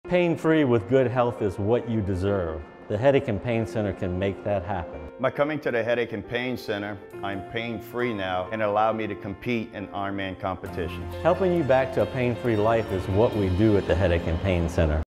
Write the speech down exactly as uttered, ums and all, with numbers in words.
Pain-free with good health is what you deserve. The Headache and Pain Center can make that happen. By coming to the Headache and Pain Center, I'm pain-free now and allow me to compete in Ironman competitions. Helping you back to a pain-free life is what we do at the Headache and Pain Center.